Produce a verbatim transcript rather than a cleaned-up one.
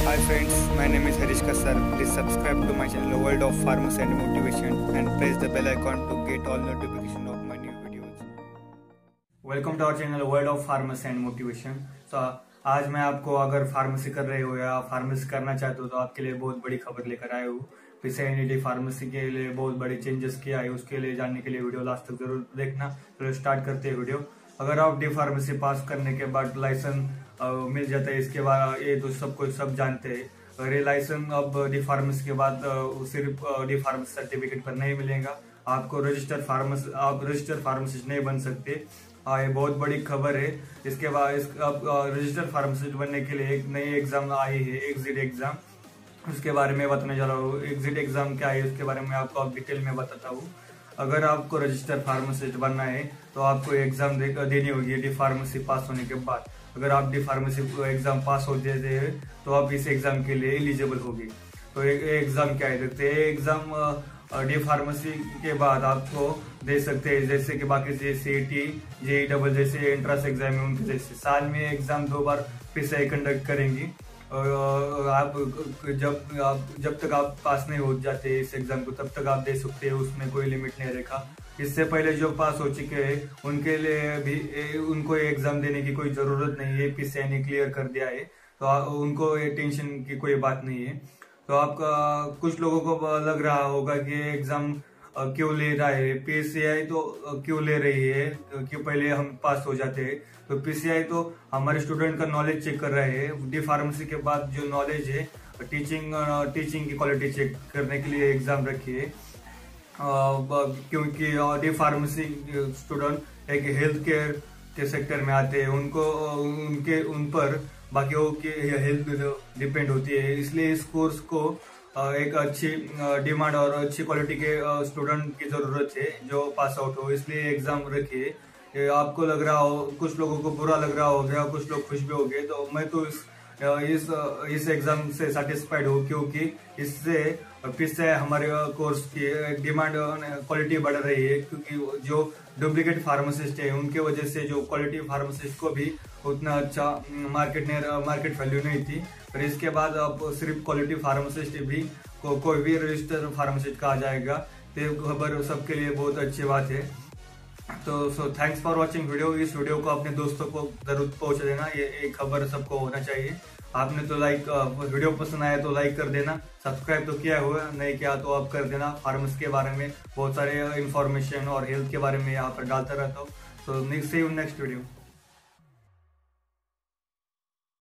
Hi friends, my name is Harish Kasar. Please subscribe to my channel World of Pharmacy and Motivation and press the bell icon to get all notification of my new videos. Welcome to our channel World of Pharmacy and Motivation. So आज मैं आपको अगर pharmacy कर रहे हो या pharmacy करना चाहते हो तो आपके लिए बहुत बड़ी खबर लेकर आया हूँ। पीसीआई फार्मेसी के लिए बहुत बड़े चेंजेस किया है, उसके लिए जानने के लिए वीडियो लास्ट तक जरूर देखना। तो स्टार्ट करते हैं वीडियो। अगर आप डी फार्मेसी पास करने के बाद लाइसेंस मिल जाता है, इसके बाद ये तो सबको सब जानते हैं। अगर ये लाइसेंस अब डी फार्मेसी के बाद सिर्फ डी फार्मेसी सर्टिफिकेट पर नहीं मिलेगा, आपको रजिस्टर्ड फार्मेसी आप रजिस्टर्ड फार्मासिस्ट नहीं बन सकते। हाँ, ये बहुत बड़ी खबर है। इसके बाद इस, अब रजिस्टर्ड फार्मासिस्ट बनने के लिए एक नई एग्जाम आई है, एग्जिट एग्जाम। उसके बारे में बताने जा रहा हूँ। एग्जिट एग्जाम क्या है उसके बारे में आपको अब डिटेल में बताता हूँ। अगर आपको रजिस्टर्ड फार्मासिस्ट बनना है तो आपको एग्जाम दे, देनी होगी डी फार्मेसी पास होने के बाद। अगर आप डी फार्मेसी एग्जाम पास हो जाते हैं तो आप इस एग्जाम के लिए एलिजिबल होगी। तो ये एग्जाम क्या है देखते हैं। एग्जाम डी फार्मेसी के बाद आपको दे सकते हैं, जैसे कि बाकी से सीईटी, जेईई डबल जैसे एंट्रेंस एग्जाम है उनके जैसे साल में एग्जाम दो बार पीसीआई कंडक्ट करेंगी। और आप जब आप जब तक आप पास नहीं हो जाते इस एग्जाम को तब तक आप दे सकते हैं, उसमें कोई लिमिट नहीं रखा। इससे पहले जो पास हो चुके हैं उनके लिए भी उनको एग्जाम देने की कोई जरूरत नहीं है, पीसीआई ने क्लियर कर दिया है। तो उनको ये टेंशन की कोई बात नहीं है। तो आपका कुछ लोगों को लग रहा होगा कि एग्जाम क्यों ले रहा है पीसीआई, तो क्यों ले रही है, क्यों पहले हम पास हो जाते हैं। तो पीसीआई तो हमारे स्टूडेंट का नॉलेज चेक कर रहे हैं। डी फार्मेसी के बाद जो नॉलेज है टीचिंग टीचिंग की क्वालिटी चेक करने के लिए एग्जाम रखी है। क्योंकि डी फार्मेसी स्टूडेंट एक हेल्थ केयर के सेक्टर में आते हैं, उनको उनके उन पर बाकियों की हेल्थ डिपेंड होती है। इसलिए इस कोर्स को एक अच्छी डिमांड और अच्छी क्वालिटी के स्टूडेंट की जरूरत है जो पास आउट हो, इसलिए एग्जाम रखिए। आपको लग रहा हो, कुछ लोगों को बुरा लग रहा हो गया, कुछ लोग खुश भी हो गए। तो मैं तो इस इस इस एग्जाम से सेटिस्फाइड हूँ, क्योंकि इससे पीसीआई हमारे कोर्स की डिमांड क्वालिटी बढ़ रही है। क्योंकि जो डुप्लीकेट फार्मासिस्ट है उनके वजह से जो क्वालिटी फार्मासिस्ट को भी उतना अच्छा मार्केट ने मार्केट वैल्यू नहीं थी। पर इसके बाद अब सिर्फ क्वालिटी फार्मासिस्ट भी को, कोई भी रजिस्टर्ड फार्मासिस्ट कहा जाएगा। तो खबर सबके लिए बहुत अच्छी बात है। तो so thanks for watching video. इस वीडियो को अपने दोस्तों को जरूर पहुंचा देना, ये एक खबर सबको होना चाहिए। आपने तो लाइक वीडियो पसंद आया तो लाइक कर देना, सब्सक्राइब तो किया हुआ नहीं किया तो आप कर देना। फार्मेसी के बारे में बहुत सारे इंफॉर्मेशन और हेल्थ के बारे में यहाँ पर डालता रहता हूँ। So see you next video.